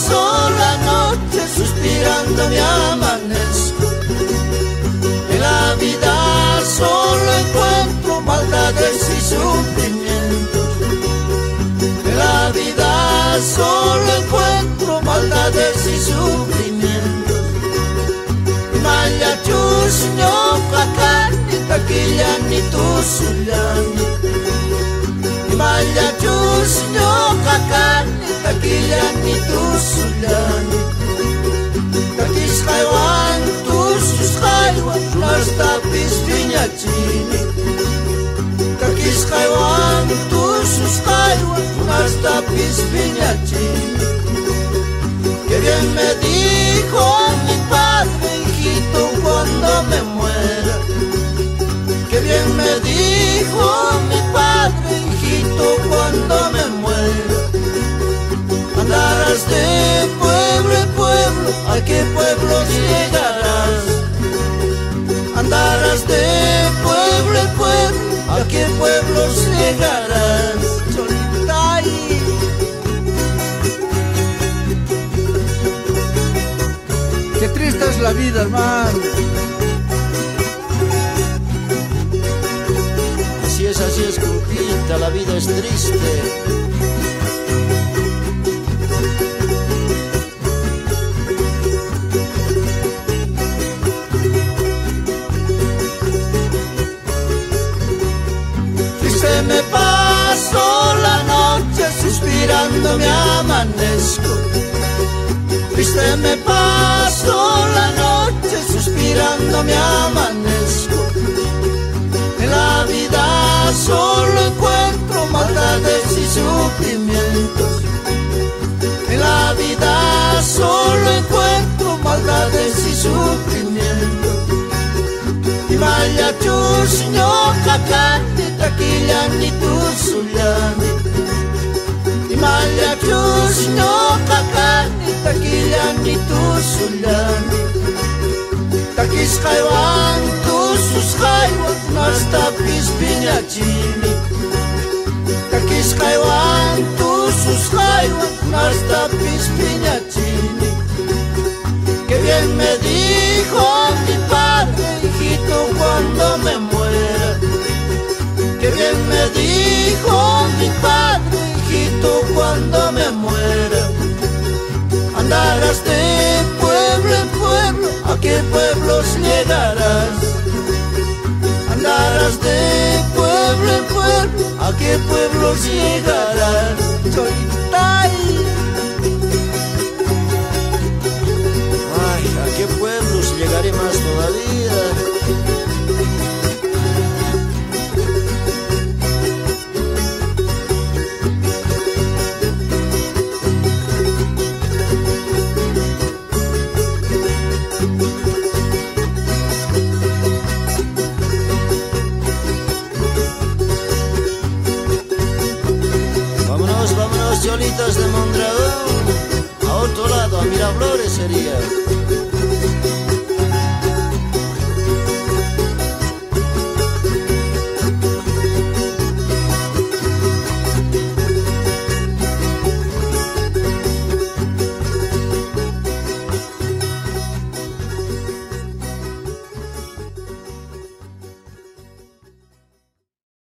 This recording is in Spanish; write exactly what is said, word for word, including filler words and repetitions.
sola noche suspirando me amanezco. En la vida solo encuentro maldades y sufrimientos. En la vida solo encuentro maldades y sufrimientos. Maya chus no kakani taquilla ni tu sulani. Maya chus no kakani taquilla ni tu sulani. Takis kaiwan tus tus kaiwan las tapis piñachini. Takis kaiwan tus tus kaiwan las tapis piñachini. Que bien me dijo mi padre, hijito, cuando me muera. Que bien me dijo mi padre, hijito, cuando me muera. Andarás de pueblo en pueblo, ¿a qué pueblos llegarás? Andarás de pueblo en pueblo, ¿a qué pueblos llegarás? Cholitay. Qué triste es la vida, hermano. Así es, así es, compita, la vida es triste. Triste me paso la noche suspirando me amanezco. Triste me paso la noche suspirando me amanezco. En la vida solo encuentro maldades y sufrimientos. En la vida solo encuentro maldades y sufrimientos. Y maya chus no kakani taquilla ni tu sulani. Y maya chus no kakani taquilla ni tu sulani. Takis kaiwan tus sus kaiwan nas tapis piñachini. Takis kaiwan tus sus kaiwan nas tapis piñachini. Que bien me dijo mi padre, hijito, cuando me muera. Que bien me dijo mi padre, hijito, cuando me muera. Andarás de pueblo en pueblo, ¿a qué pueblos llegarás? Andarás de pueblo en pueblo, ¿a qué pueblos llegarás? Cholitay. Ay, ¿a qué pueblos llegaré más todavía? Vámonos, vámonos, Cholitas de Mondragón. A otro lado, a Miraflores sería.